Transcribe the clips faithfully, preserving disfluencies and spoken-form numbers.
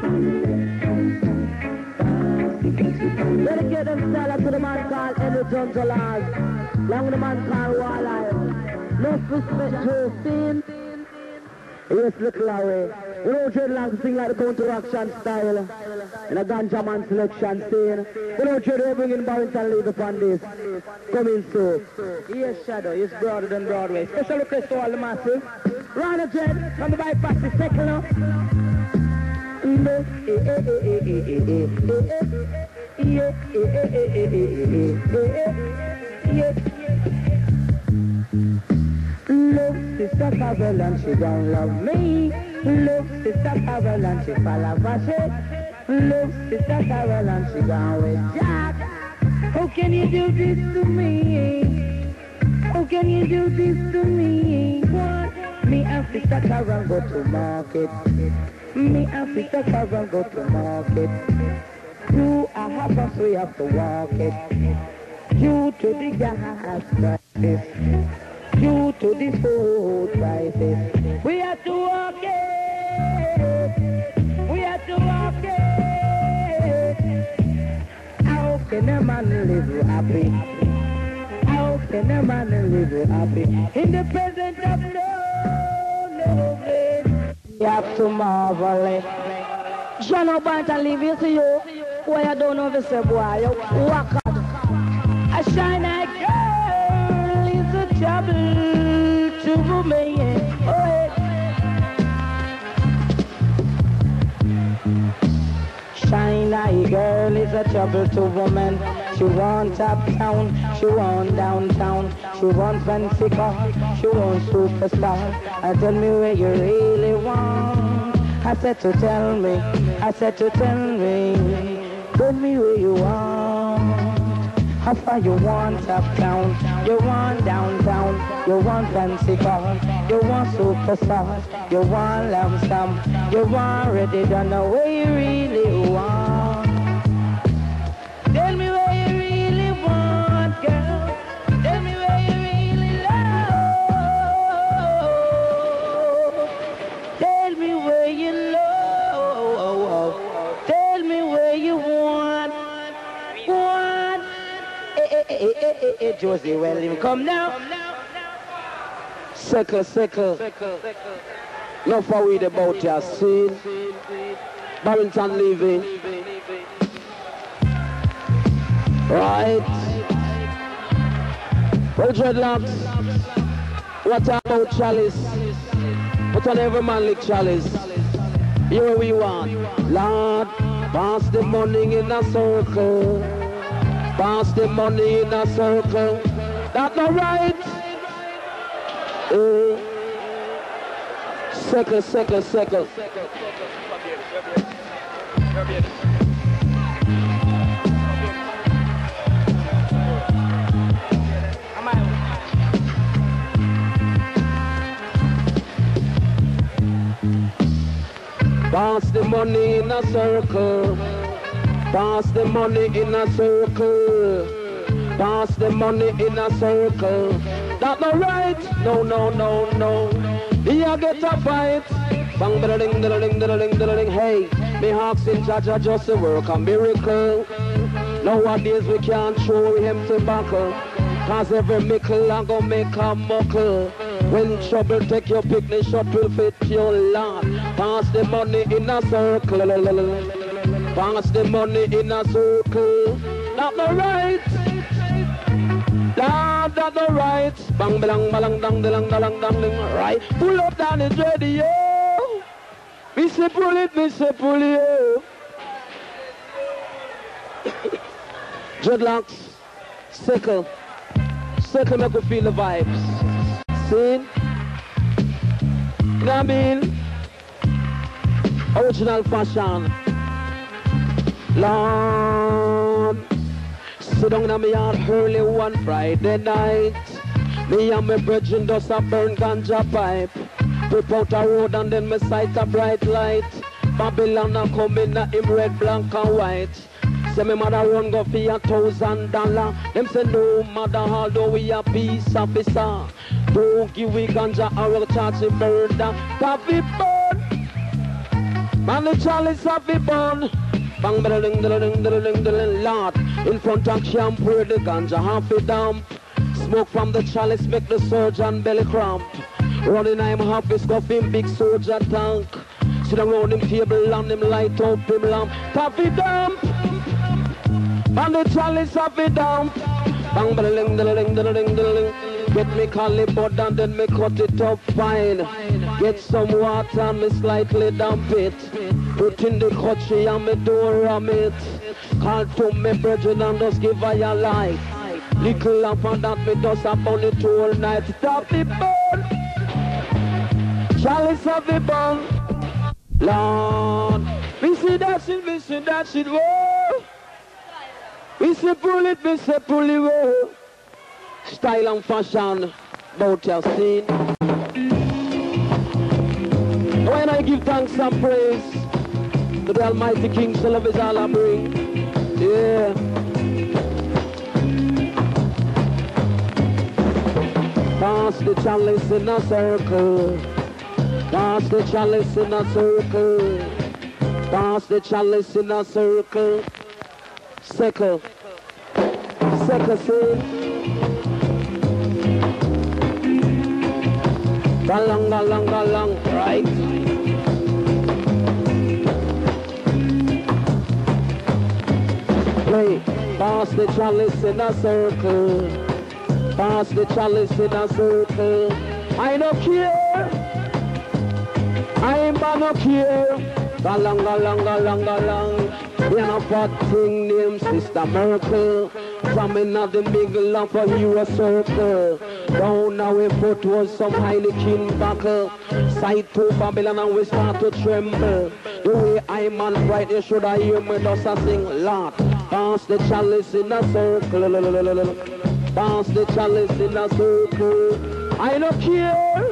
Dedicate them style to the man called Henry Junjalaz. Long the man called Walleye. No respect to Finn. Yes, look Larry. You know Dreadlocks sing like the counteraction style. In a ganja man selection scene. You know Dread bringing Barrington Leave upon this. Coming soon. Yes, Shadow. Yes, broader than Broadway. Special request to all the massive. Round the Dread from the bypass the second up. Look, Sister Carol and she don't love me. Look, Sister Carol and she fall off her shit. Look, Sister Carol and she gone with Jack. How can you do this to me? How can you do this to me? What? Me and Sister Carol go to market. Me and Sister Carol go to market. Through a house we have to walk it. Due to the gas crisis. Due to the food prices, we have to walk it. We have to walk it. How can a man live happy? How can a man live happy? In the presence of no, no grace. You have to marvel it. John O'Banton leave you to you. Why you don't know this boy? You walk out. A shiny girl is a trouble to me. Oh, shiny girl is a trouble to woman. She wants uptown, she wants downtown, she wants fancy car, she wants superstar. I tell me where you really want. I said to tell me, I said to tell me, tell me where you want. How far you want uptown, you want downtown, you want fancy car, you want superstar, you want lump sum, you want ready, don't know where you really want. Tell me where you really want, girl. Tell me where you really love. Tell me where you love. Tell me where you want. Want. Hey, hey, hey, hey, hey, hey, Josie, well, you come now. Circle, circle. No for read about your scene. Barrington leaving. Right. Well, Dreadlocks, what about chalice? Put on every man like chalice. Here we want. Lord, pass the money in a circle. Pass the money in a circle. That's not right. Uh, circle, circle, circle. Pass the money in a circle. Pass the money in a circle. Pass the money in a circle. That's not right. No, no, no, no. Here get a fight. Bang, da-da-ding, da-da-ding, da-da-ding, da-da-ding. Hey, me hawks in Jaja just to work a miracle. Nowadays we can't show him to buckle. Cause every mickle I go make a muckle. When trouble take your picnic shot will fit your lot. Pass the money in a circle. Pass the money in a circle. That's not right. Nah, that's not right. Bang balang balang dang dalang dalang dang dang. Right. Pull up down the radio. Me say pull it, me say pull it. Dreadlocks, circle. Circle make you feel the vibes. See? You know what I mean? Original fashion. Lord, sit down in my yard early one Friday night. Me and my brethren just a burn ganja pipe. Put out a road and then me sight a bright light. Babylon a come in a him red, black and white. Say me mother run go for a thousand dollar. Them say no matter although we a peace officer. Don't give we ganja or we'll charge the murder. Coffee burn. Man, the chalice of the bun. Bang, ding, ding, ding, ding, ding, Lord. In front of camp where the ganja half it damp. Smoke from the chalice make the surgeon belly cramp. Running I'm half a scuffing big soldier tank. Sit around him table and him light up him lamp. Tap it damp. And the chalice of it damp. Bang, ding, ding, ding, ding, ding. Get me calibre and then me cut it up fine. Get some water and me slightly damp it. Put in the cutchy and me door ram it. Call to me brethren and just give her your life. Little lamp and that me just a burn it all night. Stop the burn. Chalice of the burn. Lord. We see that shit, we see that shit, whoa. We say pull it, we say pull it, whoa. Style and fashion, about your scene. When I give thanks and praise to the Almighty King, so love is all I bring. Yeah. Pass the chalice in a circle. Pass the chalice in a circle. Pass the chalice in a circle. Circle. Circle, see. Galang, galang, galang, right? Play. Pass the chalice in a circle. Pass the chalice in a circle. I don't care. I ain't no care. Galang, galang, galang, galang. You know what thing named Sister Merkel. From another middle of a hero circle. Down now we foot was some highly king buckle. Side to Babylon and we start to tremble. The way I'm on bright, you should have hear me just a sing lot. Pass the chalice in a circle. Pass the chalice in a circle. I don't care.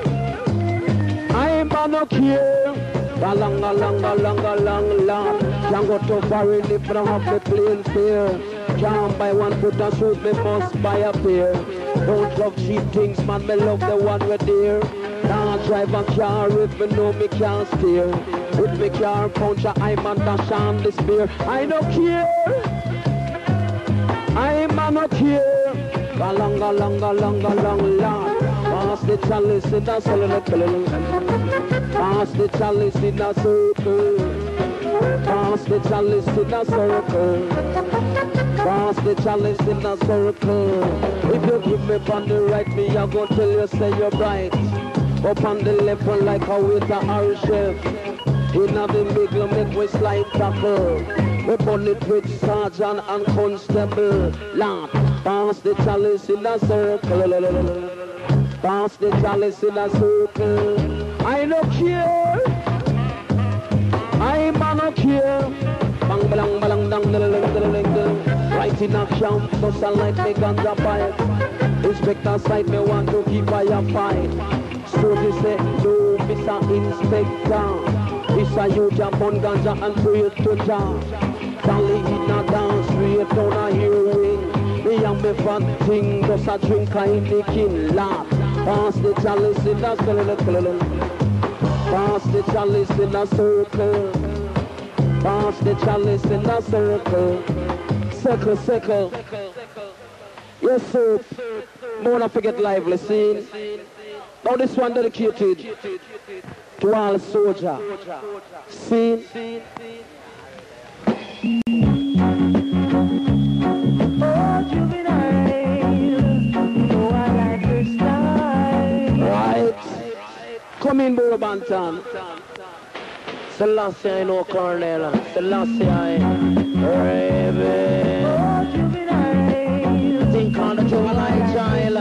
I ain't no care. Galang, galang, galang, galang, lang. Can't go too far in if I have the plain fare. Can't buy one foot of shoes, me must buy a pair. Don't love cheap things, man, me love the one with dear. Can't drive a car if me know me can't steer. With me car puncher, I'm on dash and despair. I don't care. I'm no care. Galang, galang, galang, galang, lang. Pass the chalice in a circle. Pass the chalice in a circle. Pass the chalice in a circle. Pass the chalice in a circle. If you give me on the right, me I go tell you say you're right. Up on the left one like a waiter or a chef. In a the middle make we slide tackle. We burn it with sergeant and constable. Lord, pass the chalice in a circle. Pass the chalice in a circle. I don't care. I don't care. Bang, balang, balang, dang, dang, dang, dang, dang. Right in a camp, so sunlight me ganja pipe. Inspector side me want to keep fire fight. So they say, no, Mister Inspector. It's a you jump on ganja and pray to Jah. Sally in a dance, straight down a hearing. Me and me fat thing, just a drink in the kin, lad. Pass the chalice in a circle. Pass the chalice in a circle. Pass the chalice in a circle. Circle, circle. Yes, sir. Don't wanna forget lively scene. Now this one dedicated to all soldier. Scene. Oh, juvenile, oh, I like your style. Right. Come in, Boro Bantan. Selassie, I know Cornell. Selassie, I Raven. Oh, juvenile, Think on the juvenile child.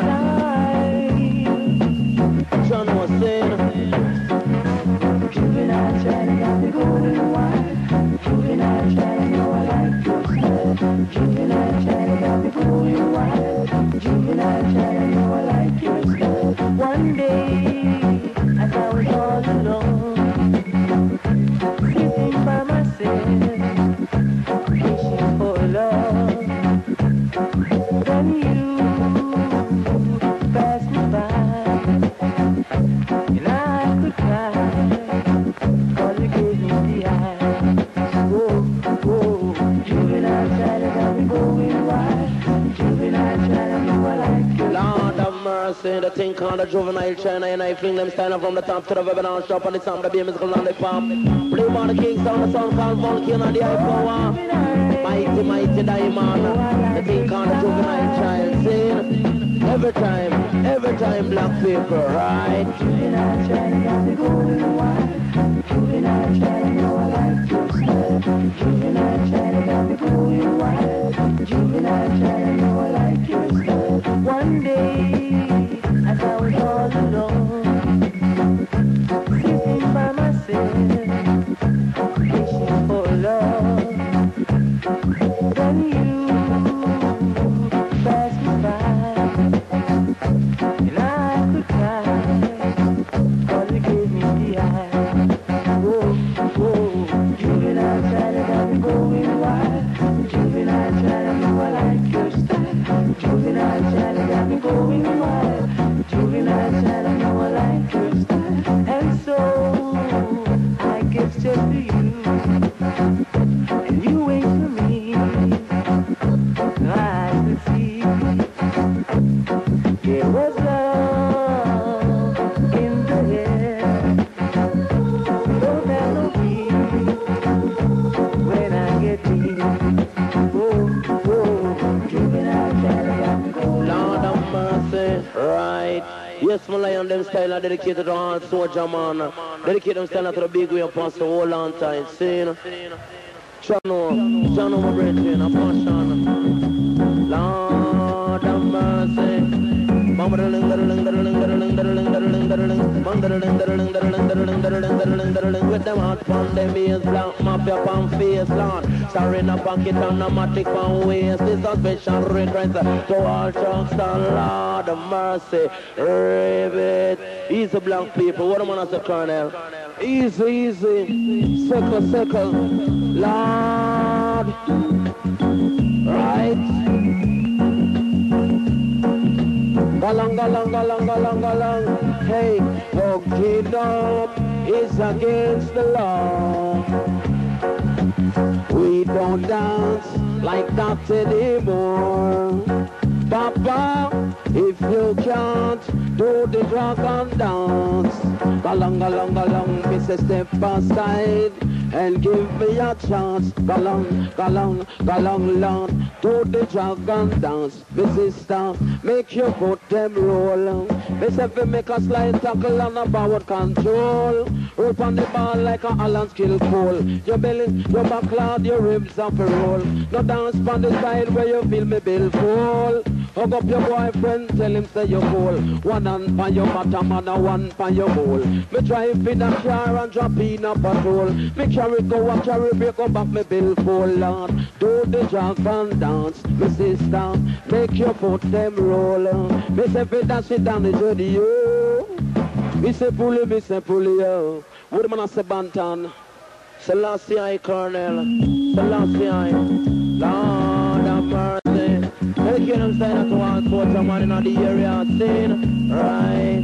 John was saying. juvenile child, got me going wild. Juvenile child, you know I like your style. Juvenile child, got me going wild. Juvenile child, you know I like your style. One day, as I was all alone, sitting by myself, wishing for love. mercy. The thing called the juvenile China, and I fling them standing from the top to the webinar shop, and it's on the beam is on the pump. Play on the king sound, the sound called Volcano, the high power. Mighty, mighty diamond. The thing called the juvenile child. Sing every time, every time black people, right? Juvenile child got me going wild. Juvenile child, know I like your style. Juvenile child got me going wild. Juvenile child, know I like your style. One day, as I was all alone, sitting by myself, wishing for love, then you passed me by, and I could cry, cause you gave me the eye. Whoa, whoa, juvenile child, got me going wild. Juvenile child, know I like your style. Juvenile child, got me going wild. Juvenile child, I know I like your style. And so, I give just to you, and you wait for me. I could see there was love in the air. Don't have no fear when I get near. Oh, oh, juvenile child, I got me going. Lord of mercy, right. Yes, my lion, them style are dedicated to all soldier man. Dedicate them style to the big way apostle all on time. See, Chano, Chano, my brethren, a passion. Lord of mercy. Mama darling, darling, darling, darling, darling, darling, darling, Mama darling, darling, darling, darling, darling, darling, darling. With them hot from them ears, black mafia from face, Lord. Sorry, no pocket and no matic from waist. This a special request to all chunks and Lord of mercy. Rivet. Easy black people. What am I say, Colonel? Easy, easy. Circle, circle. Lord. Right. Galang, galang, galang, galang, galang. Hey, hooking up is against the law. We don't dance like that anymore. Papa, if you can't do the dragon dance, galang, galang, galang, Mister Step aside and give me a chance. Galang, galang, galang, Lord, do the dragon dance. Me sister, make you put them roll. Me say fi make a slide tackle and a power control. Roll on the ball like a Allen skill pole. Your belly, your back, Lord, your ribs up a roll. No dance on the side where you feel me bill full. Hug up your boyfriend, tell him say you're cool. One hand for your bottom and a one for your bowl. Me drive in a car and drop in a patrol. Me carry go and carry break up back me bill full, Lord. Do the dragon dance, me sister, make your foot them roll. Me say fi dash it down the journey, yo. Me say pulley, me say pulley, yo. What man a say Bantan? Selassie I, Colonel. Selassie I. Lord of mercy. Dedicate them style to all sports man in the area scene. Right.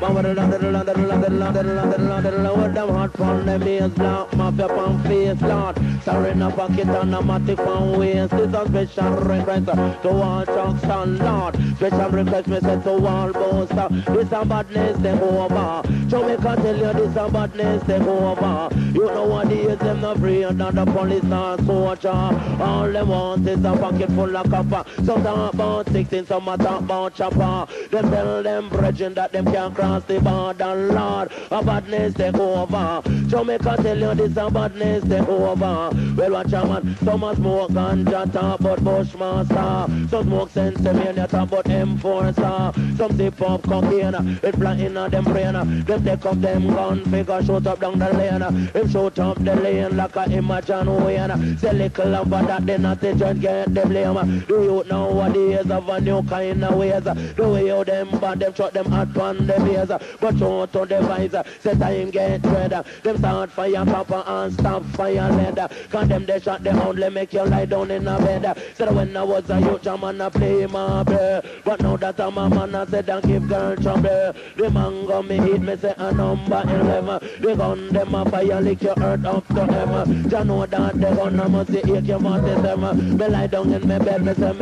What them hot from them ears, black mafia from face, Lord. Sorry, no pocket and a matic from waist. This a special request to all trucks and Lord. Special request me say to all booster. This a badness take over. Jamaica tell you this a badness take over. You know what it is, them not free and the police or soldier. All they want is a pocket full of copper. Some talk about sixteen, some talk about chopper. Them tell them brethren that them can't cross the border, Lord. A badness take over. Jamaica tell you this a badness take over. Well, watch a man, some a smoke ganja talk about Bushmaster. Some smoke Sensimania talk about Enforcer. Some sip up cocaine, it fly in a them brain. Them take up them gun, figure shoot up down the lane. Them shoot up the lane like a Imagine Wayne. Say little of that, they not the judge get the blame. Do you know what is of a new kind of ways? The way you them bad, them shot them hot on the base. But show to the visor, say time get dread. Them start fire papa and stop fire lead. Cause them they shot them only make you lie down in a bed. Said when I was a youth, a man a play my play. But now that I'm a man, I said don't give girl trouble. The man go me hit me say a number eleven. The gun them a fire lick your earth up to heaven. You know that the gun a must say eight you must say seven. Me lie down in my bed, me say me start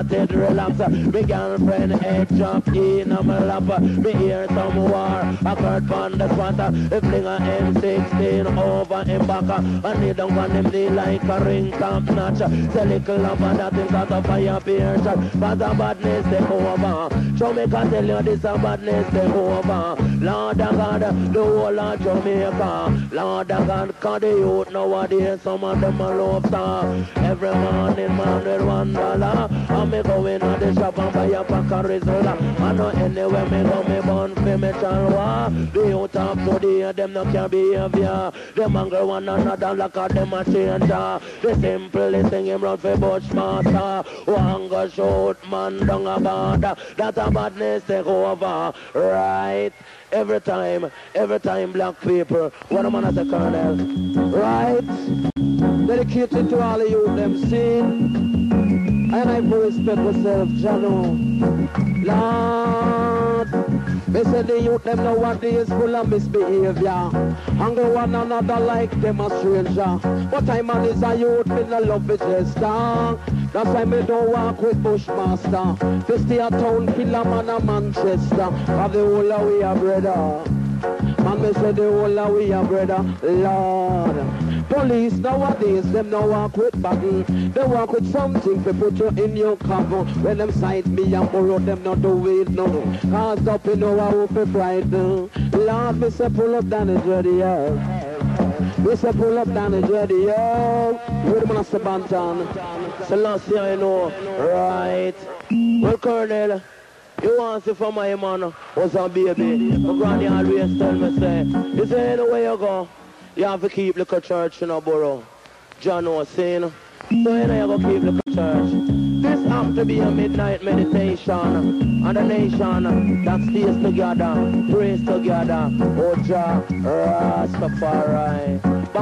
started relax. Me girlfriend head drop in on my lap. Me hear some war, I heard on the spot. If fling a M sixteen over in back. I need them on them knee like a ring top notch. Say little lover that is got a fire beer shot. But the badness take over. Jamaica tell you this a badness take over. Lord of God, the whole of Jamaica. Lord of God, cause the youth nowadays, some of them are love star. Every morning man with one dollar. And me go in on the shop and buy a pack of Rizla. I know anywhere me go me born for me chalwa. The youth of today, them no can behavior. Them angle one another like a them a changer. The simplest thing him run for Bushmaster. Who anger shoot man down a border. That a badness take over. Right. Every time, every time black people, what a man as a colonel, right? Dedicated to all of you, them sing. And I will respect myself, Jano. Lord, they say the youth, them know what they is full of misbehavior. Hunger one another like them a stranger. But I man is a youth, me no love with Chester. That's why me don't walk with Bushmaster. This stay a town, killer man a Manchester. Have the whole of we a brother. Man, me say the whole of we a brother. Lord. Police nowadays, them no walk with baggy. They walk with something to put you in your cover. When them sight me and borrow, them not do it no. Cause up in our hope for frightened. Lord, me say pull up down the dirty earth. We say pull up down the dirty earth. Where the man a Bantan? So last year I know, right? Well, Colonel, you want to see for my man was a baby. My granny always tell me, say, you say anywhere you go, you have to keep like a church in a borough. John was saying, so you know you go keep like a church. This has to be a midnight meditation and a nation that stays together, prays together. Oh Jah Rastafari. The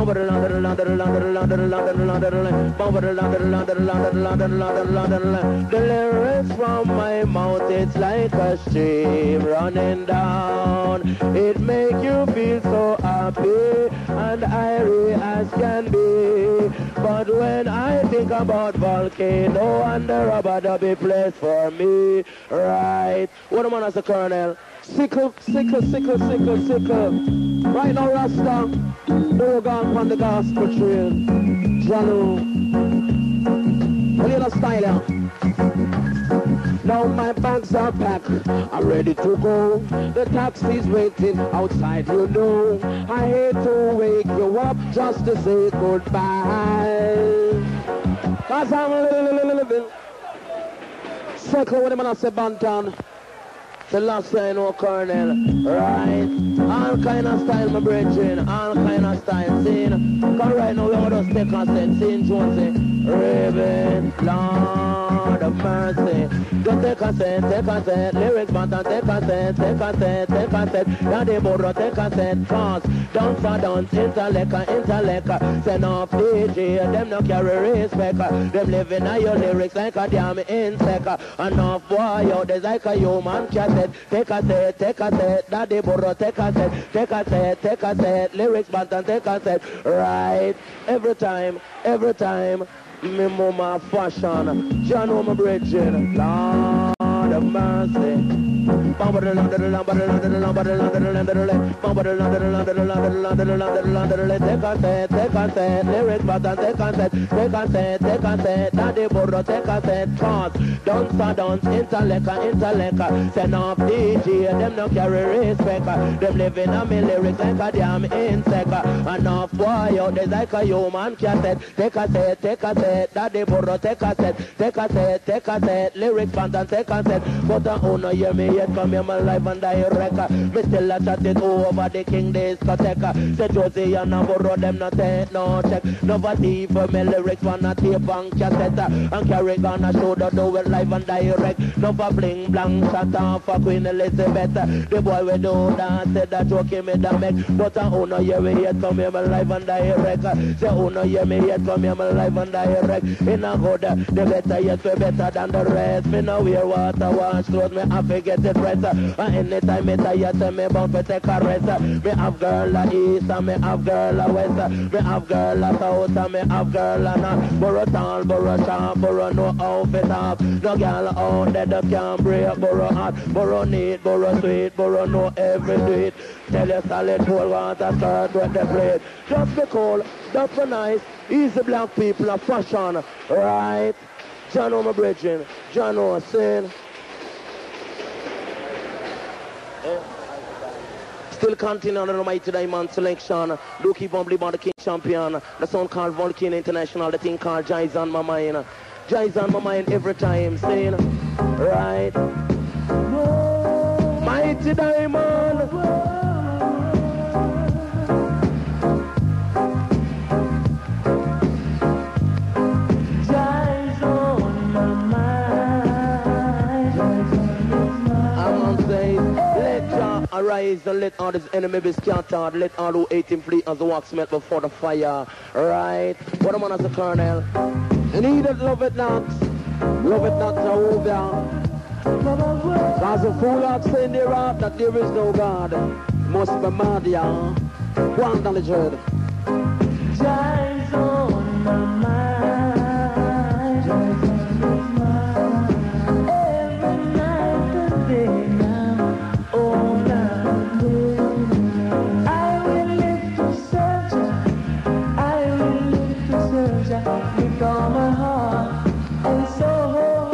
lyrics from my mouth, it's like a stream running down. It make you feel so happy and airy as can be. But when I think about volcano and the rubber that be placed for me, right? What am I as a colonel? Sickle, sickle, sickle, sickle, sickle. Right now, Rasta, no gone on the gospel trail. Jalo. A little style out. Now my bags are packed, I'm ready to go. The taxi's waiting outside, you know. I hate to wake you up just to say goodbye. Cause I'm a little, little, little bit. Circle with him and I say Bantan. The last time, no Colonel, right? All kind of style, my brethren, all kind of style, scene. Cause right now, we're going to take a set, scene, Jonesy. Raven, Lord of mercy. Just take a set, take a set, lyrics matter, take a set, take a set, take a set. Daddy Borrow, take a set, cause dance for dance, intellect, intellect. Send off D J, them no carry respect. Them living on your lyrics like a damn insect. Enough boy out there's like a human cassette. Take a set, take a set, Daddy Borrow, take a set, take a set, take a set, lyrics matter, take a set. Right, every time, every time. Me mama fashion, John my brethren, Lord of mercy. Take a set, take a set, lyrics button, take a set, take a set, take a set, Daddy Borrow, take a set, cause dance for dance, intellect, intellect, send off D J, them no carry respect, them living on me lyrics like a damn insect, enough boy out there's like a human cassette, take a set, take a set, Daddy Borrow, take a set, take a set, take a set, lyrics button, take a set, but I don't know hear me yet, come here my life and direct, me still a chat it over the king discotheque, say Josie and I borrow them not take no check, no for thief for me lyrics for not tape and cassette, and carry on a show that do it live and direct, no for bling blank shut off for Queen Elizabeth, the boy we do that said that joking me that make, but I don't know hear me yet, come here my life and direct, say oh no hear me yet, come here my life and direct, in a good, the better yet we better than the rest, me no wear water wash clothes, me have to get it rest. And anytime me tired, tell me about to take a rest. Me have girl a east and me have girl a west. Me have girl a south and me have girl a north. Borough tall, borough sharp, borough no outfit off. No girl out there that can break borough hot. Borough neat, borough sweet, borough know every sweet. Tell you solid cold water start with the plate. Just be cool, just be nice. Easy black people of fashion, right? John O. Bridging, John O. Sin. Still continuing on the Mighty Diamond selection. Do keep on believing on the King Champion. The song called Volcano International. The thing called Jai's on my mind. Jai's on my mind every time. Saying, right? Mighty Diamond. Jai's on my mind. I'm on say, let Jah arise and let all his enemy be scattered. Let all who hate him flee as the wax melt before the fire. Right? What a man as a colonel. And he that loveth not, loveth not Jehovah. As a fool hath said in their heart that there is no God, must be mad, yeah. Go on, down the dread. Jai's on my mind. Jai's on my mind. Every night and day now, all night day. I will live to search her. I will live to search her with all my heart and soul.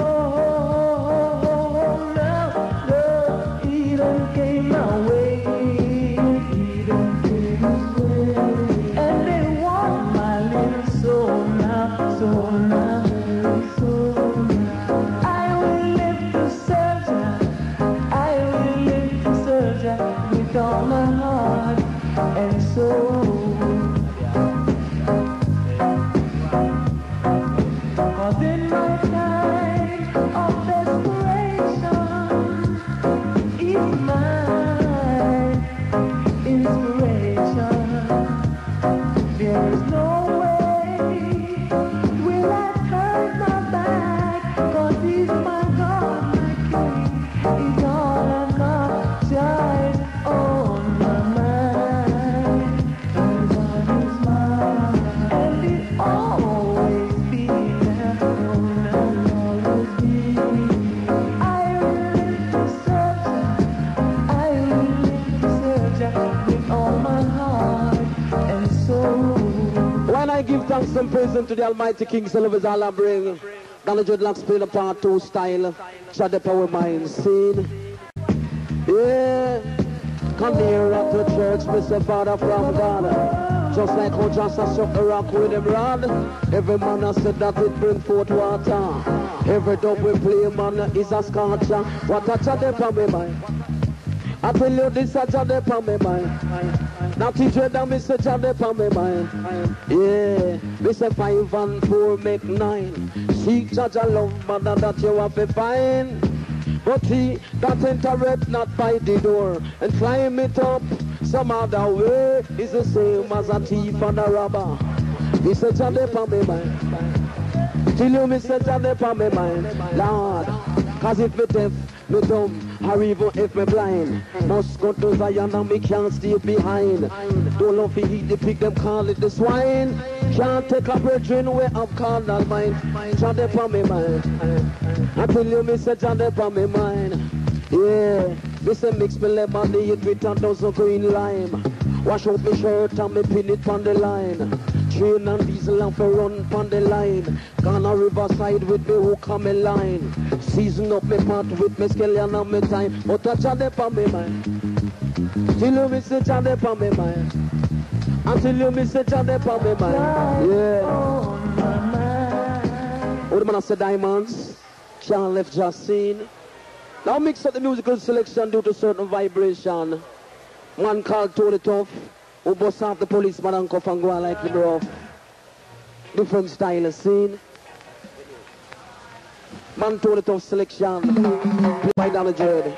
Give thanks and praise to the Almighty King, Silver's all I bring. Donald Dreadlocks play the part two style. Shut the power mind scene. Yeah. Come near up to church, Mister Father from God. Just like how Joshua struck the rock with him rod. Every man has said that it bring forth water. Every dub we play, man, is a scorcher. What a chat upon me mind. I tell you this, a chat upon me mind. Now teacher that Mister John upon my mind. Yeah, Mister Five and four make nine. Seek judge a love mother that you have to find. But he that entereth not by the door and climb it up some other way is the same as a thief and a robber. Mister John upon my mind. Till you Mister John upon my mind, Lord. Cause if me deaf, me dumb, or even if me blind, must go to Zion and me can't stay behind. Don't love to eat the pig, them call it the swine. Can't take a brethren way of call that mine. John upon me mind. I tell you, me say John upon me mind. Yeah, me say mix me lemonade with a dozen green lime. Wash out me shirt and me pin it on the line. Train and diesel and for run on the line. Gonna riverside with me hook on me line. Season up me pot with me scallion on me time. But a John upon me mind. Till you me say John upon me mind. Until you me say John upon me mind. Yeah. Oh, the man has said diamonds. Can't left just seen. Now mix up the musical selection due to certain vibration. One called Tony Tough, who bust off the policeman and cuff and go on like him rough. Different style of scene. Man Tony Tough selection. Play by Donald Dread.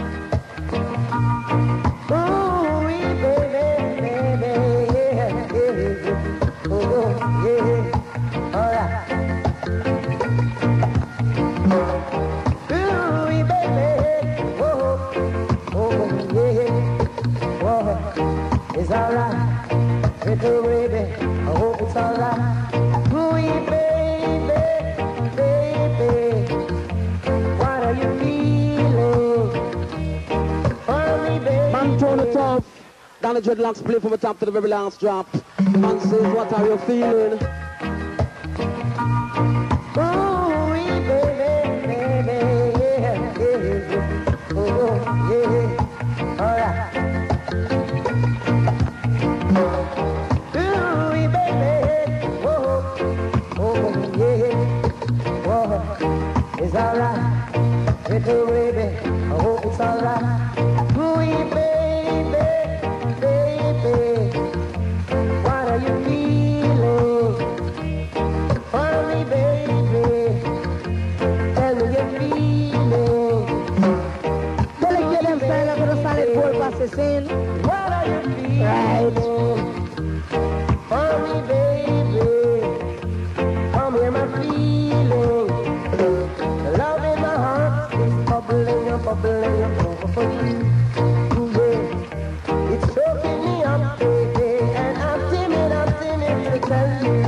Oh, baby, baby, yeah, yeah. Oh, yeah. All right. Oh, baby, oh. Danny Dreadlocks play from the top to the very last drop. Man says, what are you feeling? Oh, baby, baby, yeah, yeah, oh, yeah, all right. Ooh, baby, oh, oh, yeah, oh, it's all right. Little baby, I hope it's all right. Ooh, baby, baby, what are you feeling? For me, baby, tell me your feeling. Delicate them style of the solid gold passes in. What are you feeling? Right. For me, baby, come here, my feeling. The love in my heart is bubbling, bubbling over for you. Ooh, yeah. It's choking me up, baby, and I'm timid, I'm timid to tell you.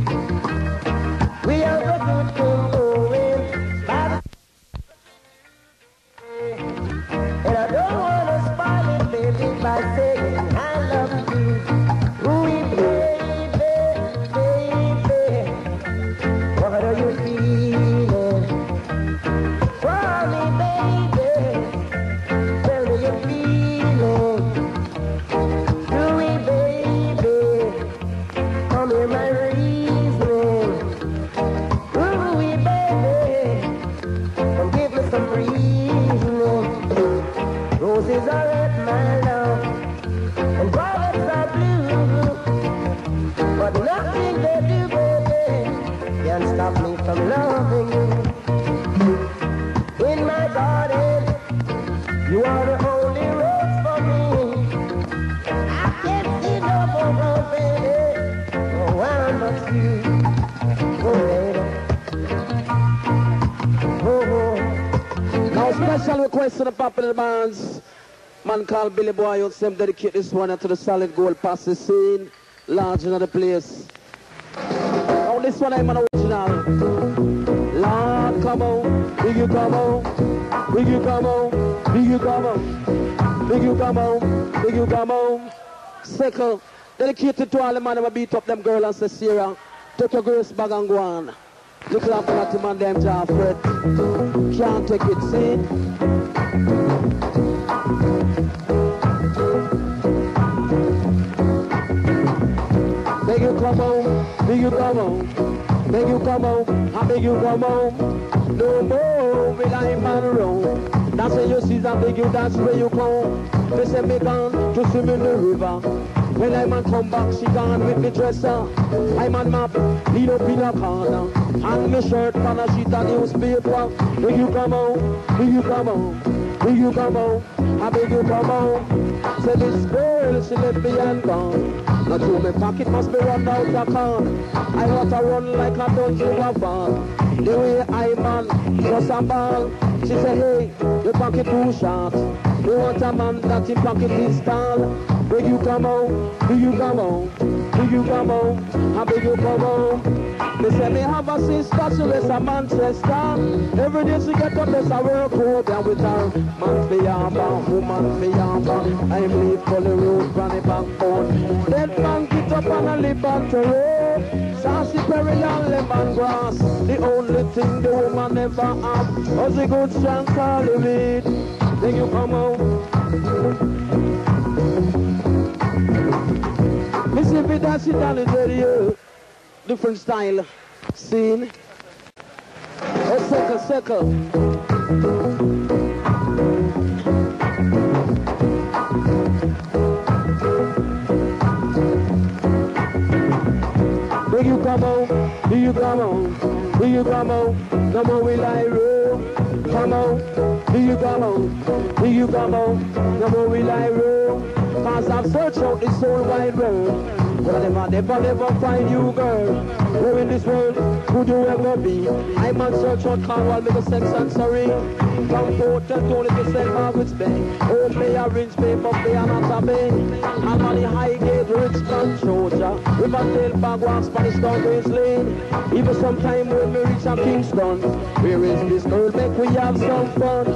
We have a good thing going, by and I don't want to spoil it, baby, by saying I love you. Ooh, baby, baby, what are you feeling? For me, baby, tell me your feeling. Ooh, baby, come here, my reasoning. Ooh, baby, come give me some reasoning. Roses are red, my love, and violets are blue, but nothing they do, baby, can stop me from loving you. In my garden, you are the only rose for me. I can't see no more rose, baby, no one but you. Oh, baby. Oh, oh. Now special request to the popular bands. Man called Billy Boy, you them dedicate this one to the solid gold passes scene. Large in the place. Now this one I'm an original. Lord, come on, big you come on, big you come on, big you come on, big you come on, big you come on. Second, dedicated to all the man who beat up them girl and say, Sarah, take your grace bag and go on. Look up at the man them jaw fret. Can't take it, see? Beg you come home, beg you come home, beg you come home, I beg you come home. No more will I man roam. That's where you see that beg you, that's where you come. They say me gone to swim in the river. When I man come back, she gone with me dresser. I man map, lead up in a corner. And me shirt on a sheet of newspaper. Beg you come home, beg you come home, beg you come home, I beg you come home. Say this girl, she left me and gone. Now to my pocket must be run out of corn. I want to run like a dungeon of ball. The way I man just a ball. She said, hey, your pocket too short. You want a man that your pocket is tall. Beg you come home, do you come home, do you come home, I beg you come home. They say me have a sister, she lives in Manchester. Every day she get up, there's a work out and with her. Man for yamba, woman for yamba. I'm leave for the road, granny backbone. Dead man get up and a lip on the road. Sassy Perry and lemongrass. The only thing the woman never have was a good strong call of it. Then you come home. Listen to that shit down the radio. Different style. Scene. A circle, circle. Will you come home? Do you come home? Do you come home? No more will I roll. Come on. Do you come home? Do you come home? No more will I roll. Cause I've searched out this whole wide world. But I never, never, never find you, girl. Where in this world could you ever be? I man search out Cornwall, make a sex and sorry. From Port and Tony to Saint Margaret's Bay. Old Bay, Orange Bay, Buffy and Otter Bay. And on the Highgate, Richmond, Georgia. Riverdale, Bagwell, Spanish Town, Grace Lane. Even sometime when we reach out Kingston. Where is this girl? Make we have some fun.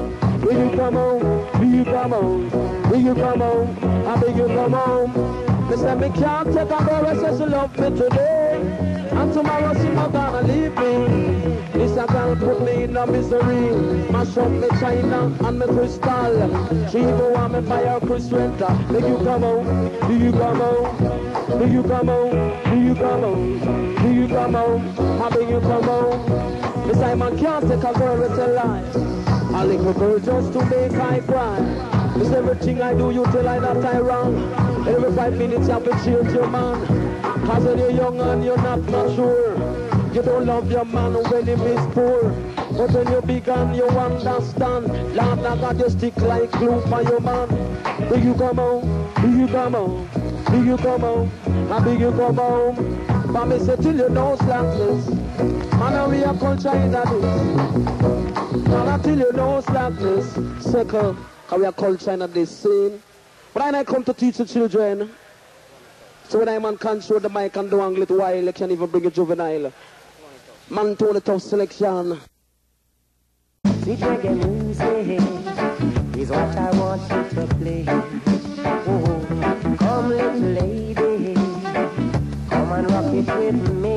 Will you come home? Will you come home? Will you come home? I beg you come home. They say me can't take a girl says she love me today, and tomorrow she not gonna leave me. This a girl put me in a misery. Mash up me china and me crystal. She even want me buy her crystal. Beg you come home? Do you come home? Do you come home? Do you come home? Do you come home? I beg you come home. Miss Simon can't take a girl with a lie. A little girl just to make I cry. It's everything I do, you tell I that I wrong. Every five minutes you have to change your man. Cause when you're young and you're not mature, you don't love your man when he is poor. But when you're big and you understand, Lord, I got you stick like glue for your man. Do you come home? Do you come home? Do you come home? I beg you come home. But me say till you know slackness. Man, we are culture in that is. Man, until you know slackness. Second, we are culture in this scene. But I come to teach the children. So when I man control the mic and do a little while, you can even bring a juvenile. Man to the tough selection. Sweet reggae music is what I want you to play. Oh, come little lady, come and rock it with me.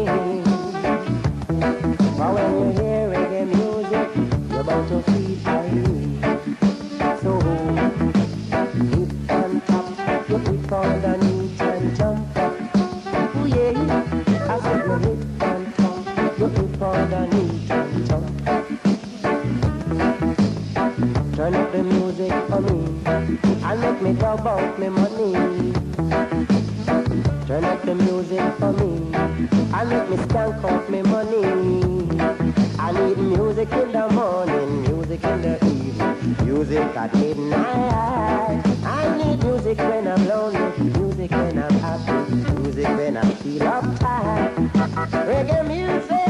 But when you hear reggae music, you're about to feel free. So hip and tap, you hip underneath and jump up. Oh yeah, I said you hip and tap, you hip underneath and jump up. Turn up the music for me, and make me talk about me money. Turn up the music for me, and make me skank out me money. I need music in the morning, music in the evening, music at midnight. I need music when I'm lonely, music when I'm happy, music when I feel uptight. Reggae music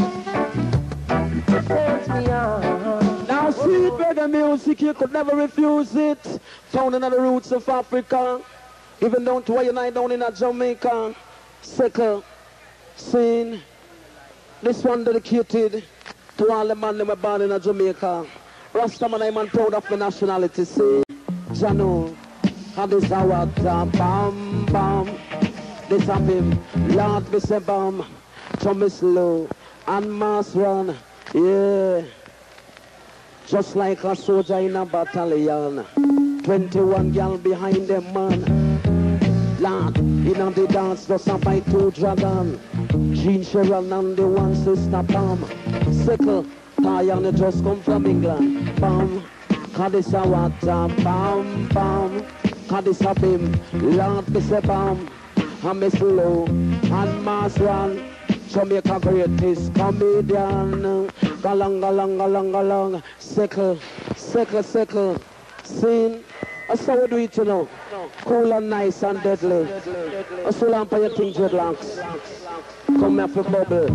turns me on. Now sweet reggae music, you could never refuse it. Found in the roots of Africa, even down to where you lie down in a Jamaica. Second scene, this one dedicated to all the men that were born in a Jamaica. Rastaman, I'm man proud of my nationality. See, Jano, and this a what a bam bam. This a him, Lord me say bam, to me slow and mass run, yeah. Just like a soldier in a battalion, twenty-one gal behind them man. Lord, in on the dance, just a fight two dragon. Jean Sharon and the one sister Pam. Sickle, Diana just come from England. Bam, cause this a water. Bam, bam, cause this a bim. Lord, me say bam, and me slow, and mass run. Jamaica greatest comedian. Galang, galang, galang, galang. Sickle, sickle, sickle. Scene. That's how we do it, you know. Cool and nice and deadly. That's all I'm for your thing, dreadlocks. Come here for bubble.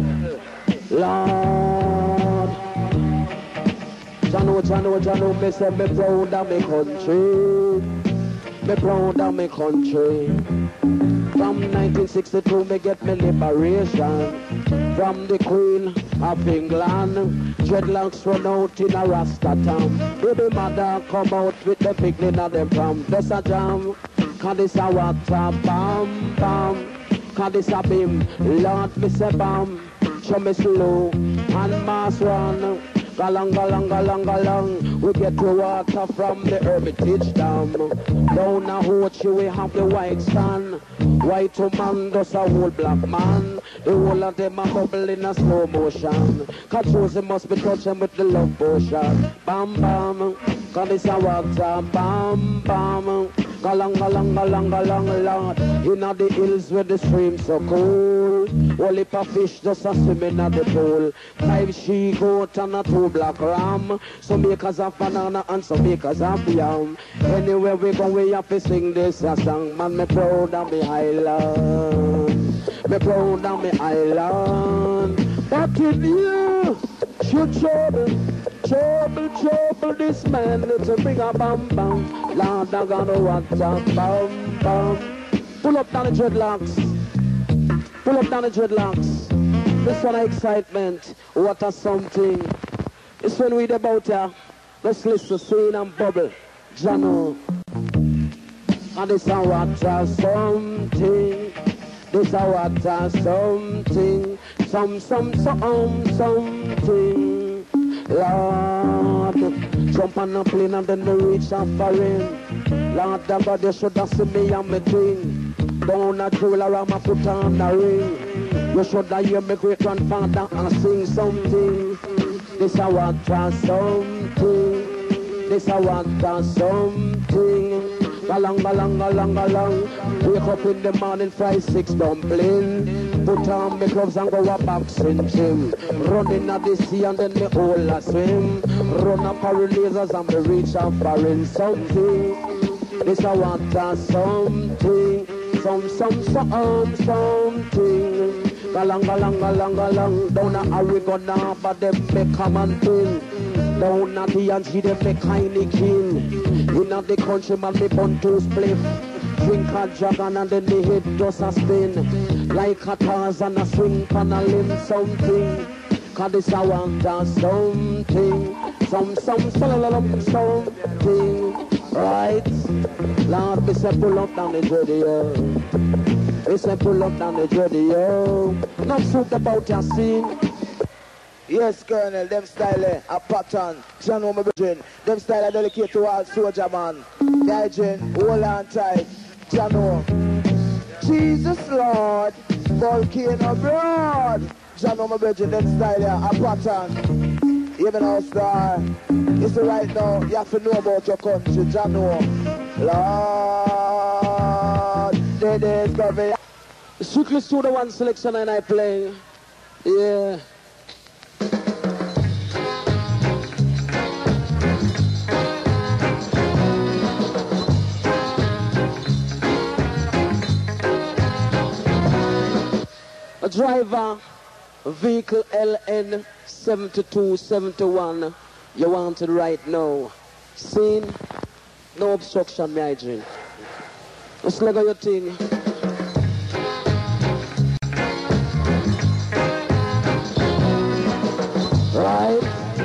Lord. Jano, Jano, Jano, me say me proud of me country. Me proud of me country. From nineteen sixty-two, me get me liberation. From the Queen of England, dreadlocks run out in a Rasta town. Baby mother come out with the picnic of them from. This a jam, cause this a water, bam, bam. Cause this a beam, Lord me say bam. Show me slow, and mass run. Galang, galang, galang, galang. We get the water from the Hermitage Dam. Down a Hochi we have the white stand. White woman does a whole black man. The whole of them a bubble in a slow motion. Cause Josie must be touching with the love potion. Bam, bam. Cause this a water, bam, bam. Galang, galang, galang, galang, Lord. Inna the hills where the streams so cool. All heap of fish just a swimming at the pool. Five she goat and a two black ram. Some acres of banana and some acres of yam. Anywhere we go we have to sing this a song. Man, me proud of me island. Me proud of me island. But in you should trouble, trouble, trouble this man. It's a bring a bam bam. Lord, I got a water, bam bam. Pull up down the dreadlocks. Pull up down the dreadlocks. This one excitement. What a something. It's when we about here. Let's listen, sing and bubble. Jano. And this a water something. This a water something. Some, some, some, something. Lord, jump on a plane and then me reach a foreign. Lord, the body should have seen me and me thing. Down a jewel around my foot on the ring. You should have hear me great grandfather and sing something. This a water something. This a water something. Galang, galang, galang, galang. Wake up in the morning, fry six dumpling. Put on my gloves and go a boxing gym. Running at the sea and then me all a swim. Run up our lasers and me reach a foreign something. This a water something. Some, some, some, something. Galang, galang, galang, galang. Down a Oregon now, but them make common thing. Down at the Angie, them make Heineken. In the country, man, me bun to split. Drink a dragon and then me head just a spin. Like a Tarzan a swing pan a limb something. Cause this a water something. Some, some, some, something. Right? Lord, me say pull up down the radio. Me say pull up down the radio. Not talk about your scene. Yes, Colonel, them style eh, a pattern. John Woman Bridging. Them style I dedicate to all soldier man. Gaijin, hold on tight. John Woman. Jesus Lord, volcano broad. John Woman Bridging, them style eh, a pattern. Even our star. It's the right now, you have to know about your country, John Woman. Lord, they is coming. Strictly to the one selection and I play. Yeah. A driver, vehicle L N seven two seven one, you wanted right now. Scene, no obstruction, my drink. Let's look at your thing. Right?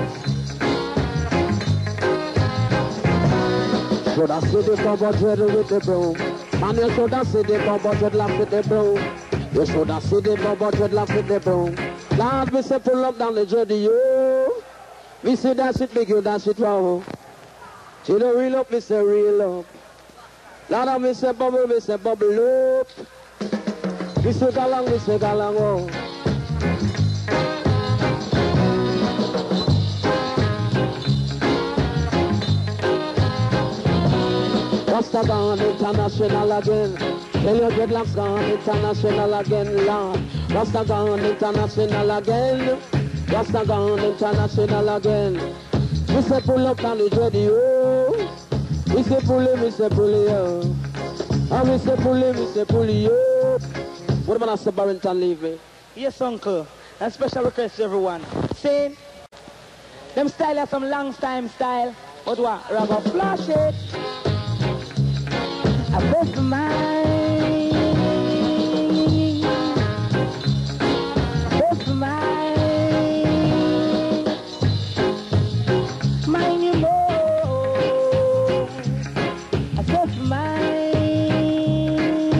Should I see the bumper dread with the broom? Man, you should have see the bumper dreadlock with the broom. You should have seen the bumper dreadlock with the broom. Lord, we say pull up down the dready, yo. We say that's it big, you that's it wow. See the real up, we say real up. Lord, we say bubble, we say bubble up. We say galang, we say galang, oh. Rasta gone international again. Tell your dreadlocks gone international again, Lord. Rasta gone international again. Rasta gone international again. We say pull up on the dready, oh. We say pull him, we say pull it, oh. And we say pull him, we say pull it, oh. What about Master Barrington leave me? Yes, uncle. A special request to everyone. Saying, them style are some long time style. But what? We're gonna flash it. I bet mine. Bet mine. Mine you more. I bet mine.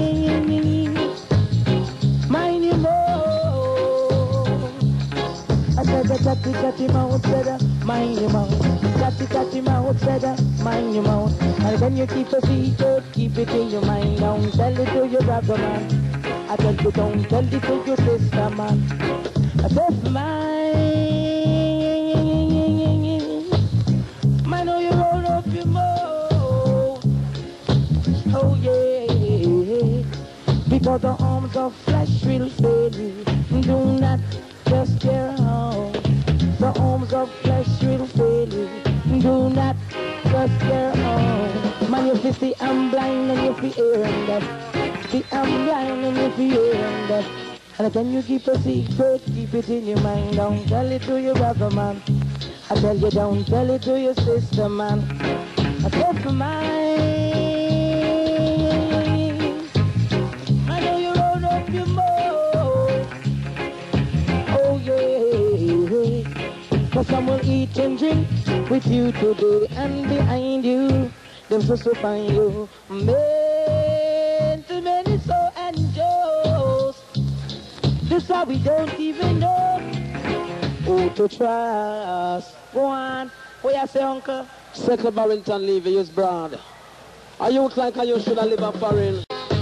Mine you more. I said the chatty chatty mouth said mind your mouth. Chatty chatty mouth said mind your mouth. And when you keep a secret, keep it in your mind. Don't tell it to your brother, man. I tell you, don't tell it to your sister, man. I said, mine. Man, oh, you roll up your mouth. Oh, yeah. Because the arms of flesh will fail you. Do not just care how. The arms of flesh will fail you. Do not just care how. Man, you see I'm blind and you feel hearing that. See I'm blind and you feel hearing that. And then you keep a secret, keep it in your mind. Don't tell it to your brother, man. I tell you, don't tell it to your sister, man. I tell for mine. I know you roll up your mouth. Oh yeah. Cause some will eat and drink with you today, and behind you, them so so find you. Men to many so and Joes. This why we don't even know who to trust. Go on. What you say, uncle? Settle Barrington Levy, use broad. A youth like a you should have live a foreign.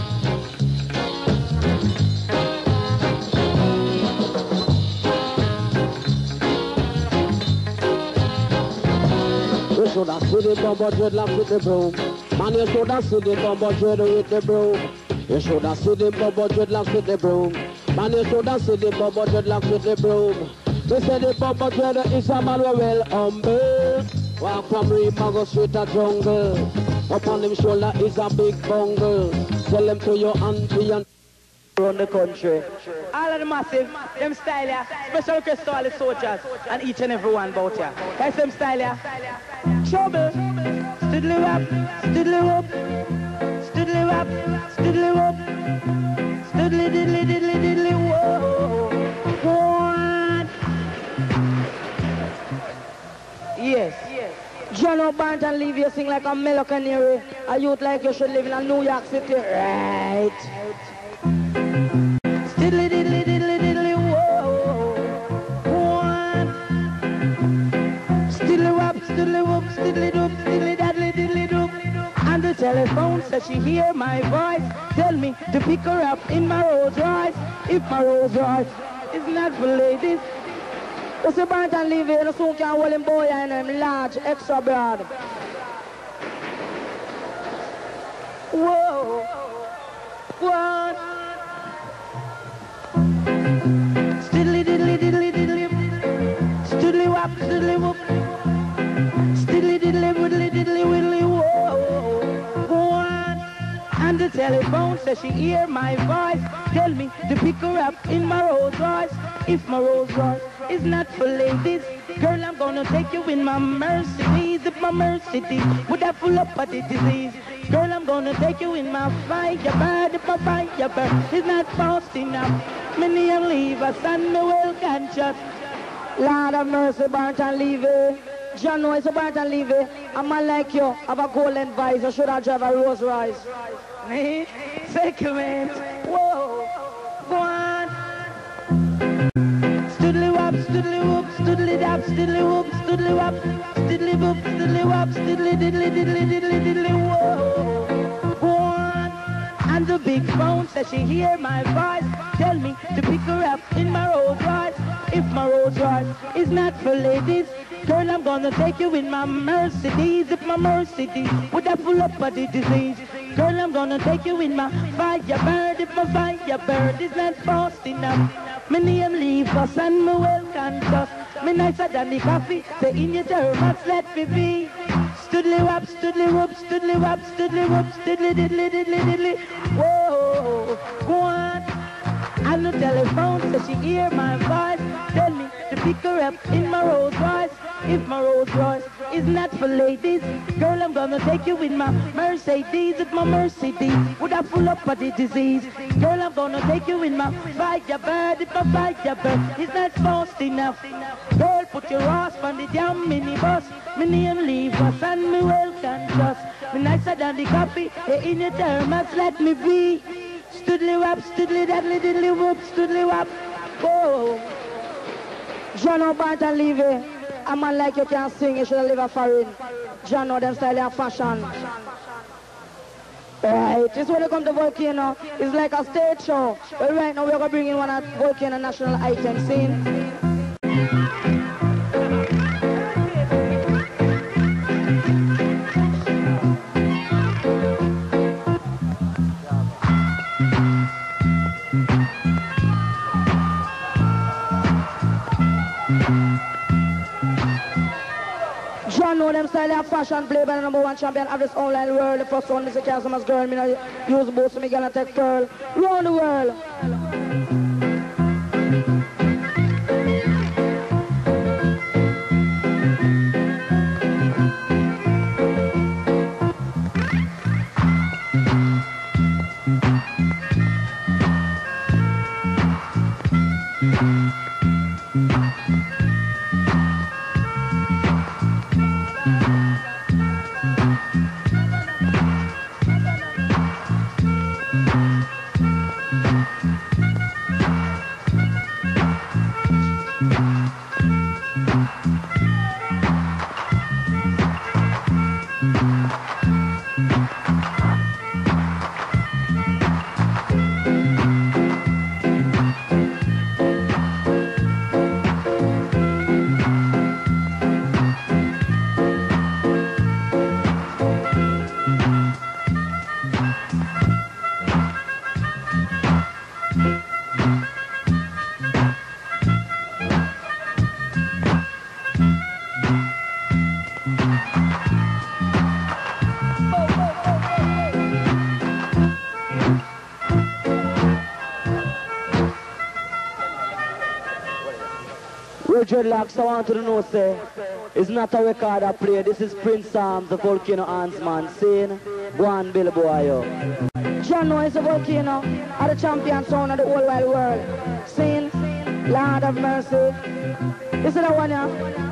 You should have seen the bumper dreadlock with the broom. Man, you should have seen the bumper dread with the broom. You should have seen the bumper dreadlock with the broom. Man, you should have seen the bumper dreadlock with the broom. They say the bumper dread is a man well humble. Walk from Rima, go straight to jungle. Upon him shoulder is a big bungle. Tell them to your auntie and around the country. All of the massive, them style ya. Special request to all the soldiers and each and every one about ya. That's them style ya. Trouble. Stoodly wap, stoodly whoop. Stoodly wap, stoodly whoop. Stoodly diddly diddly diddly whoa. One. Yes. John O'Banton leave you sing like a Melocanary. A youth like you should live in a New York City. Right. Diddly diddly diddly diddly whoa. One. Stiddly wop, stiddly whoop, stiddly doop, stiddly daddly diddly doop. And the telephone says she hear my voice. Tell me to pick her up in my Rolls Royce. If my Rolls Royce is not for ladies. You see Banton leave you, you soon can hold him boy and him large, extra broad. Whoa. One. Stiddly diddly diddly diddly. Stiddly wop, stiddly whoop. Stiddly diddly widdly diddly widdly whoa. One. And the telephone says she hear my voice. Tell me to pick her up in my Rolls Royce. If my Rolls Royce is not for ladies, girl, I'm gonna take you in my Mercedes. If my Mercedes would have full up of the disease, girl, I'm gonna take you in my Firebird. If my Firebird is not fast enough, me name leave us and me well conscious. Lord of mercy, Barrington Levy. John know it's a Barrington Levy. A man like you have a golden vice. You should have drive a Rolls Royce. Me? Settlement. Whoa. Go on. Stoodly wop, stoodly whoop, stoodly dap, stoodly whoop, stoodly wop, stoodly whoop, stoodly wop, stoodly diddly diddly diddly diddly whoa. Go on. And the big phone says she hear my voice. Tell me to pick her up in my Rolls Royce. If my Rolls Royce is not for ladies, girl, I'm gonna take you in my Mercedes. If my Mercedes would have full up of the disease, girl, I'm gonna take you in my Firebird. If my Firebird is not fast enough, me name leave us and me well conscious. Me nicer than the coffee, say in your thermos, let me be. Stoodly wop, stoodly whoop, stoodly wop, stoodly whoop, stoodly diddly diddly diddly. Whoa, go on. And the telephone says she hear my voice. Tell me to pick her up in my Rolls Royce. If my Rolls Royce is not for ladies, girl, I'm gonna take you in my Mercedes. If my Mercedes would have full up of the disease, girl, I'm gonna take you in my Firebird. If my Firebird is not fast enough, girl, put your ass on the damn minibus. Me name leave us and me well conscious. Me nicer than the coffee, hey, in your thermos, let me be. Stoodly wop, stoodly daddly diddly whoop, stoodly wop. Whoa. John O'Banton Levy. A man like you can sing, you should live a foreign. John know them style and fashion. Right, this is when you come to Volcano. It's like a stage show. But right now we're going to bring in one of Volcano national items. Scene. John know them style of fashion, play by the number one champion of this online world. The first one, Mister Casima's girl, me no use both, so me gonna take pearl. Round the world. Well, dreadlocks, I want to know, say, it's not a record I play. This is Prince Psalms, the Volcano Hands man, saying, One Bill Boy, yo. John Noah is a volcano, are the champion sound of the whole wide world. Saying, Lord of mercy. Is it that one, yeah?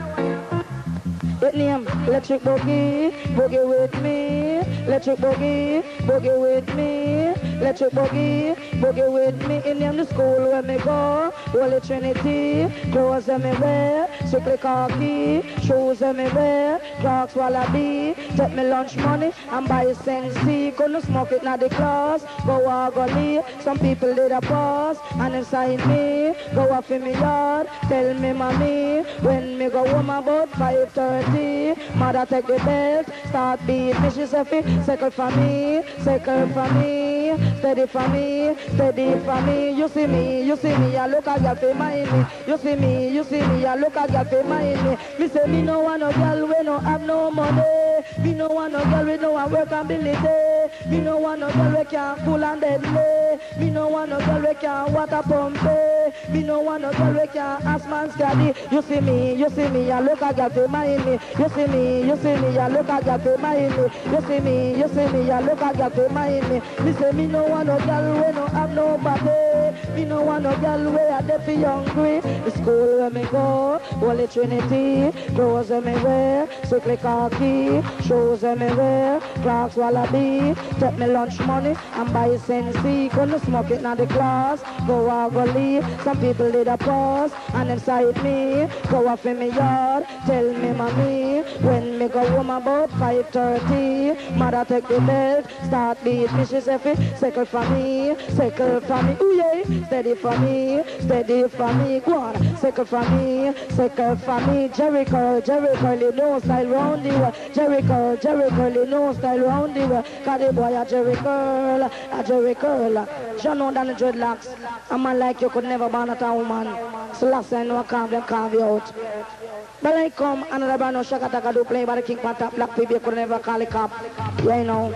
It name Electric Boogie, boogie with me. Electric Boogie, boogie with me. Electric Boogie, boogie with me. In name the school where me go. Holy Trinity, clothes that me wear. Strictly khaki, shoes that me wear. Crocs wallaby, take me lunch money and buy a Sensi. Couldn't smoke it now the class. Go out gully, some people did a pause. And inside me, go off in me yard. Tell me mommy, when me go home about five thirty. Mother take the belt, start beat me, she say fi circle for me, circle for me, steady for me, steady for me. You see me, you see me, I look a girl fi mind me. You see me, you see me, I look a girl fi mind me. Me say me no want no girl we no have no money. Me no want no girl we no want work ability. Me no want no girl we can pull and deadly. Me no want no girl we can water pump. Me no want no girl we can ask man steady. You see me, you see me, I look a girl fi mind me. You see me, you see me, I look at girl mind me. You see me, you see me, I look at girl mind me. Me say me no want no girl we no have nobody. Me no want no girl we a deaf hungry. The school where me go, Holy Trinity, clothes where me wear, strictly khaki, shoes where me wear, Crocs wallaby, take me lunch money and buy Sensi. Couldn't smoke it now the class, go out gully. Some people did a pause and inside me, go off in me yard, tell me mommy. When me go home about five thirty, mother take the belt, start beat me, she say fi circle for me, circle for me, ooh yeah, steady for me, steady for me, go on, circle for me, circle for me, Jericho, Jericho, you know style round the world, Jericho, Jericho, you know style round the world, cause the boy a Jericho, a Jericho, John know than the dreadlocks, a man like you could never ban at a woman, so last time no carve them carve you out. But I come, another brand of Shakataka do play by the King Pantap, black people could never call it cop. Yeah, you know.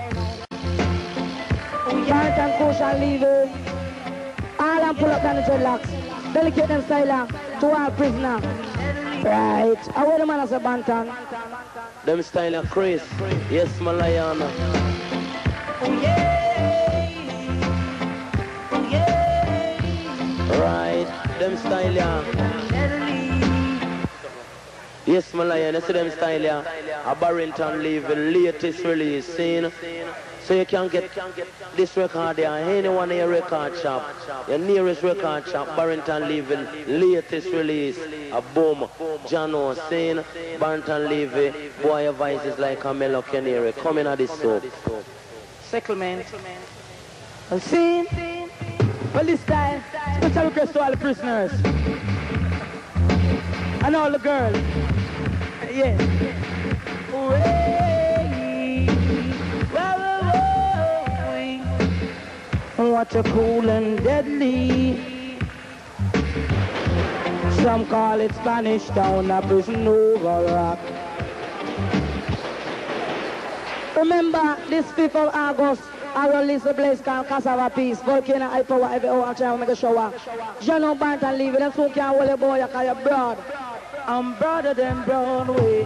Garrett and Kush and leave it. All and pull up down the dreadlocks. Delicate them style to our prisoner. Right. I wear the man as a bantan. Them style of Chris. Yes, Malayana. Oh yeah. Oh yeah. Right. Them style yeah. Yes, Malaya, you see them style here. A Barrington Leave, the latest release, seen. So you can get this record there, anyone in your record shop, your nearest record shop, Barrington Leave, latest release, a boom, Jano, seen, Barrington Leave, boy, your voice is like a Mellow Canary, coming at this soap. Settlement. And seen, well this time, special request to all the prisoners. And all the girls. Yeah. What a cool and deadly. Some call it Spanish Town, a prison over rock. Remember, this fifth of August, I release a place called Cassava Peace. Volcano high power every hour, I'm trying to make a shower. John Banton leave it, and so can't hold a boy, you call you broad. I'm broader than Broadway.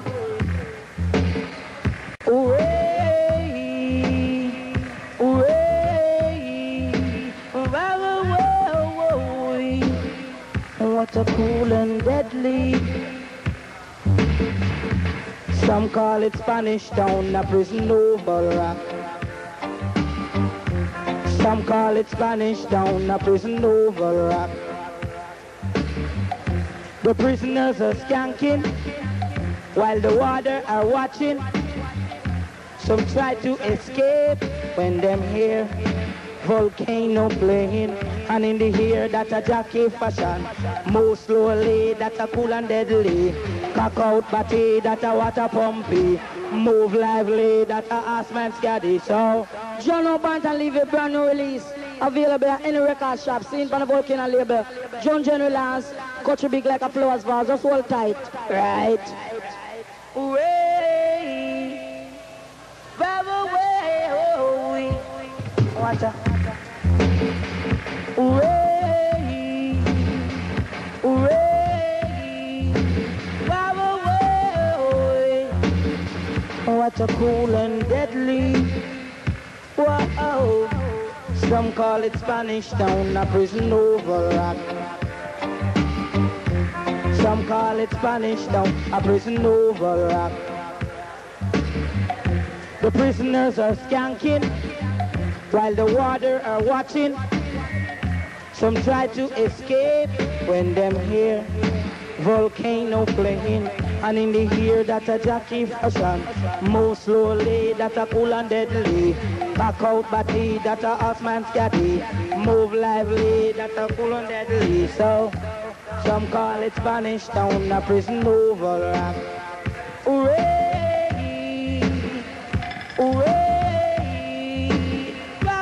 Hooray! Hooray! What a cool and deadly. Some call it Spanish Town, a prison over rock. Some call it Spanish Town, a prison over rock. The prisoners are skanking while the water are watching. Some try to escape when them hear volcano playing. And in the ear that a jockey fashion, move slowly, that a cool and deadly. Cock out body, that a water pumpy. Move lively, that a assman scaddy. So, John O'Banton leave a brand new release. Available at any record shop, seen from the Volcano label. John General Lance, country big like a flower's vase, just hold tight. Right. Way, way, watch out. Way, way, Water cool and deadly. Whoa. Some call it Spanish Town, a prison over rock. Some call it Spanish Town, a prison over rock. The prisoners are skanking while the warder are watching. Some try to escape when them hear volcano playing. And in the ear that a Jackie fashion, move slowly, that a cool and deadly. Back out body, that a horseman's caddy. Move lively, that a cool and deadly. So, some call it Spanish Town, a prison over rock. Hooray! Hooray!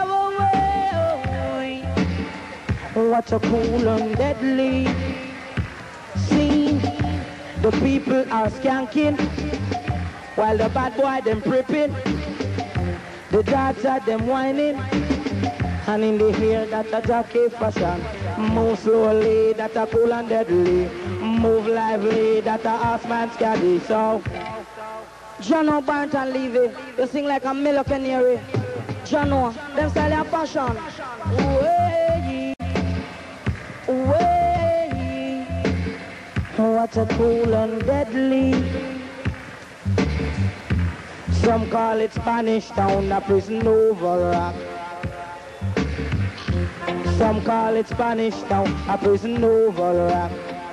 What a cool and deadly scene. The people are skanking while the bad boy them prepping. The dogs are them whining. And in the ear that a Jackie fashion. Move slowly, that a cool and deadly. Move lively, that a horseman's caddy. So, John O'Barnt and Levy, you sing like a Miller Canary. John O, them style of fashion. Way, way. What a cool and deadly. Some call it Spanish Town, a prison over rock. Some call it Spanish Town, a prison over rock.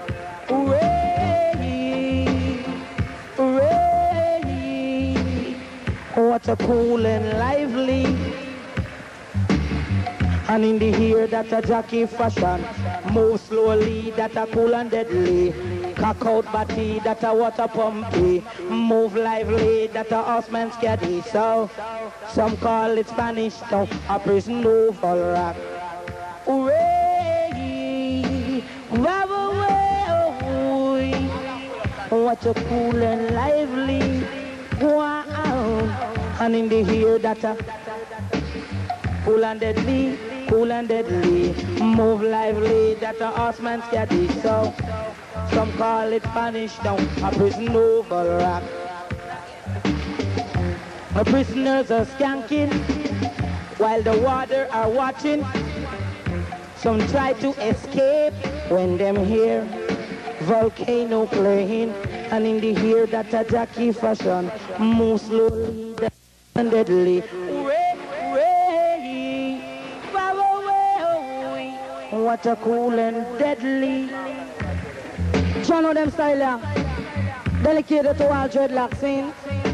Hooray! Hooray! What a cool and lively. And in the ear that a Jackie fashion. Move slowly, that a cool and deadly. Cock out body, that a water pumpy. Move lively, that a horseman's caddy. So, some call it Spanish Town, a prison over rock. Hooray! Wow, what a cool and lively. Wow! And in the ear that a cool and deadly, cool and deadly. Move lively, that a horseman's caddy. So, some call it Spanish Town, a prison over rock. The prisoners are skanking while the warder are watching. Some try to escape when them hear volcano playing. And in the ear that a Jackie fashion. Move slowly, and deadly. Hooray, hooray. What a cool and deadly. John O them style, dedicated to all dreadlocks in.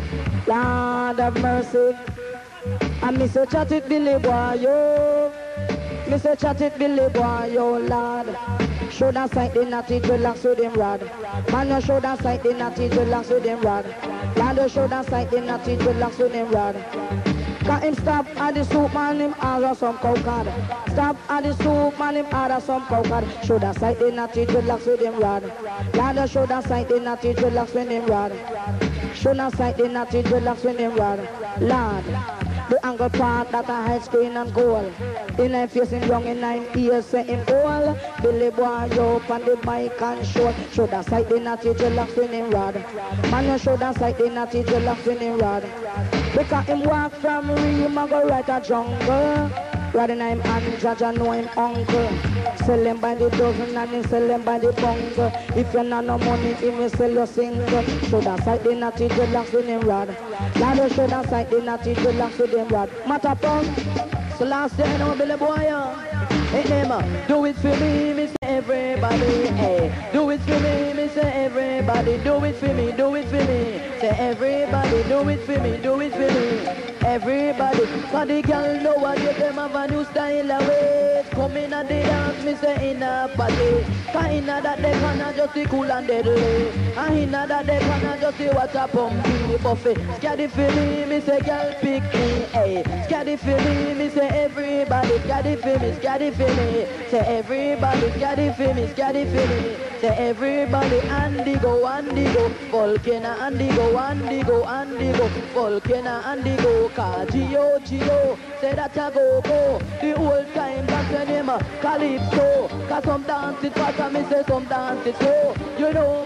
Lord of mercy. And Mister Chat it Billy boy, yo. Mister Chat it Billy boy, yo, Lord. Show that sight the natty dreadlocks with him rod. Man, you show that sight the natty dreadlocks with him rod. Lord, you show that sight the natty dreadlocks with him rod. Got him stop at the soup, man, him order some cow card. Stop at the soup, man, him order some cow card. Show that sight the natty dreadlocks with him rod. Lord, you show that sight the natty dreadlocks with him rod. Show that sight the natty dreadlocks with him rod. Lord, the angle part that a high screen and goal. In a facing young in nine ears setting goal. Billy boy up on the mic and show. Show that sight the natty dreadlocks with him rod. Man, you show that sight the natty dreadlocks with him rod. Because him walk from Rim and go right a jungle. Rather than him and Judge and know him uncle. Sell him by the dozen and him sell him by the bungle. If you not no money, he will sell your single. Show that sight the natty dreadlocks with him rod. Lord, show that sight the natty dreadlocks with him rod. Matter punk. So last day I know Billy boy. Hey, Emma, do it for me, Mister Everybody. Hey, do it for me, Mister Everybody. Do it for me, do it for me. Say everybody, do it for me, do it for me. Everybody, cause the girl nowadays them have a new style of ways. Come in and they dance, me say in a party. Cause in a that they can't just see cool and deadly. And in a that they can't just see what's a pumpy buffet. Scary for me, me say girl pick me, hey. Scary for me, me say everybody. Scary for me, scary for me. Say everybody, scary for me, scary for me. Say everybody, Andigo, Andigo. Volcano, Andigo, Andigo, Andigo. Volcano, Andigo. Gio, Gio, say that I go, go. The whole time back when him Calypso. Cause some dance it fast and me say some dance it slow. You know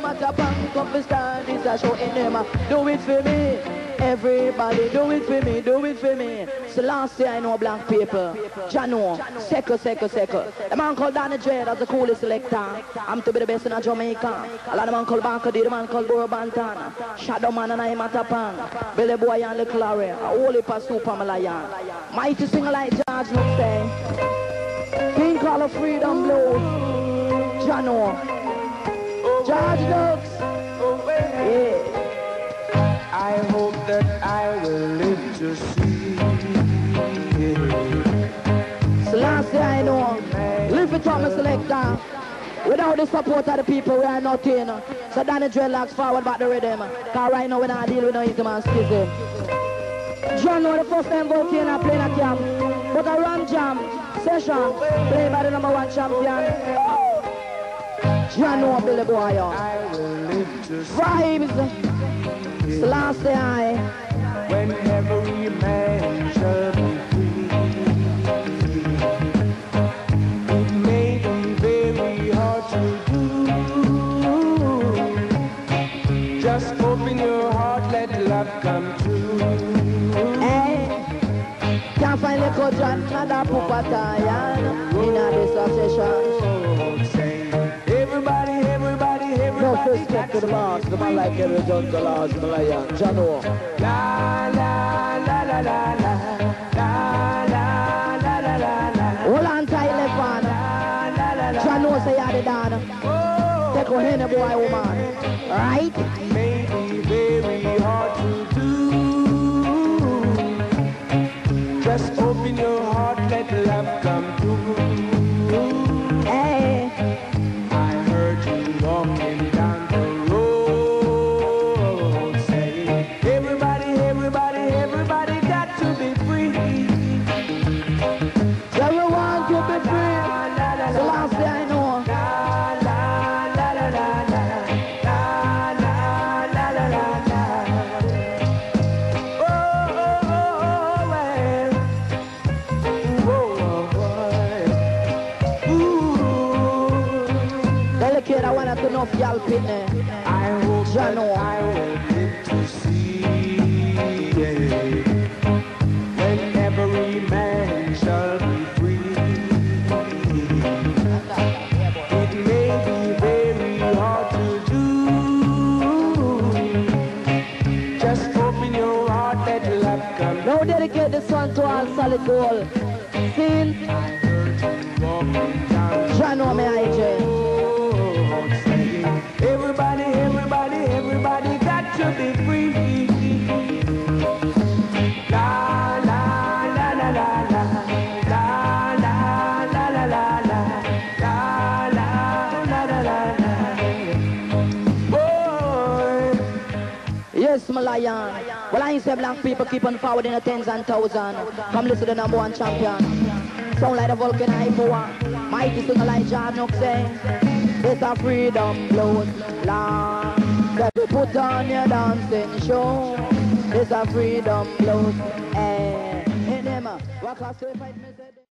matter bang, come to stand this a show in them. Do it for me. Everybody do it for me, do it for me. So last year I know black people. Jano, Seko, Seko, Seko. The man called Danny Dread as the coolest selector. I'm to be the best in Jamaica. A lot of man called Bankadi, the man called Boro Bantana. Shadow Man and I Matapang. Billy Boy and Le Clary. A holy pa Super Malayan. Mighty singer like George would say. King Call of Freedom Blues. Jano. George Looks. Yeah. I hope that I will live to see. So last year I know, live it from a selector. Without the support of the people, we are nothing. So Danny Dreadlocks forward back the rhythm. Cause right now we don't deal with no easy man schism. John was the first time volcano playing a camp. But a run jam session played by the number one champion. John was Billy Boy. Vibes. So last day I when every man shall be free, it may be very hard to do. Just open your heart, let love come true. Hey, can't find the coach and another pupatayan in this session. Everybody, everybody, everybody. No respect to the boss, the man like every John Galas, Malayan, Jano. La la la la la la la la la la la la. Hold on tight, left hand. Jano say you're the dad. Take a hand, boy, woman. Right? It may be very hard to do. Just open your heart, let love come through. Hey. I heard you walking down the road, saying, everybody, everybody, everybody got to be free. Everyone to be free. So last day I know. I want to know if y'all pin I hope that I will live to see, yeah, when every man shall be free. It may be very hard to do. Just open your heart, let love come. Now dedicate this one to all solid gold. Since Jano me I J. Everybody, everybody, everybody got to be free. La la la la la la la la la la la la la la la la la. Boy. Yes, Malayan. Well, I say black people keep on forward in the tens and thousands. Come listen to the number one champion. Sound like the volcano hyper. Mighty singer like John Nook say. It's a freedom blues, Lord, that we put on your dancing show. It's a freedom blues, eh, in them, walk across the fight, me say.